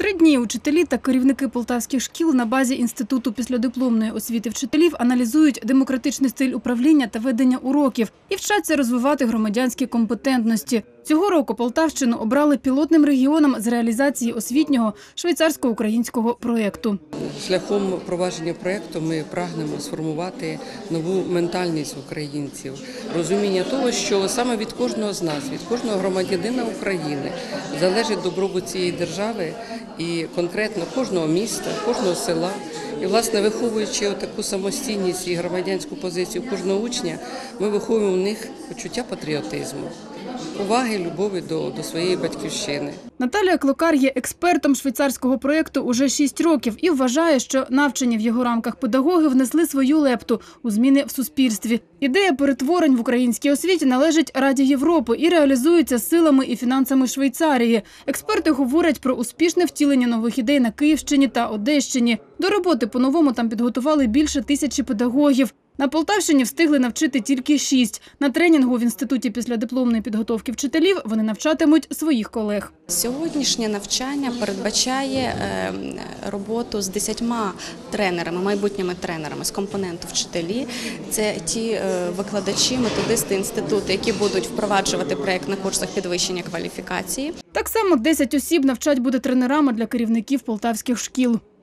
3 дні учителі та керівники полтавських шкіл на базі Інституту післядипломної освіти вчителів аналізують демократичний стиль управління та ведення уроків і вчаться розвивати громадянські компетентності. Цього року Полтавщину обрали пілотним регіоном з реалізації освітнього швейцарсько-українського проєкту. Шляхом впровадження проєкту ми прагнемо сформувати нову ментальність українців, розуміння того, що саме від кожного з нас, від кожного громадянина України залежить добробут цієї держави і конкретно кожного міста, кожного села. І, власне, виховуючи таку самостійність і громадянську позицію кожного учня, ми виховуємо в них почуття патріотизму, уваги, любові до своєї батьківщини. Наталія Клокар є експертом швейцарського проєкту уже 6 років і вважає, що навчені в його рамках педагоги внесли свою лепту у зміни в суспільстві. Ідея перетворень в українській освіті належить Раді Європи і реалізується силами і фінансами Швейцарії. Експерти говорять про успішне втілення нових ідей на Київщині та Одещині. До роботи по-новому там підготували більше 1000 педагогів. На Полтавщині встигли навчити тільки 6. На тренінгу в Інституті післядипломної підготовки вчителів вони навчатимуть своїх колег. Сьогоднішнє навчання передбачає роботу з 10 тренерами, майбутніми тренерами з компоненту вчителі. Це ті викладачі, методисти інституту, які будуть впроваджувати проєкт на курсах підвищення кваліфікації. Так само 10 осіб навчать буде тренерами для керівників полтавських шкіл.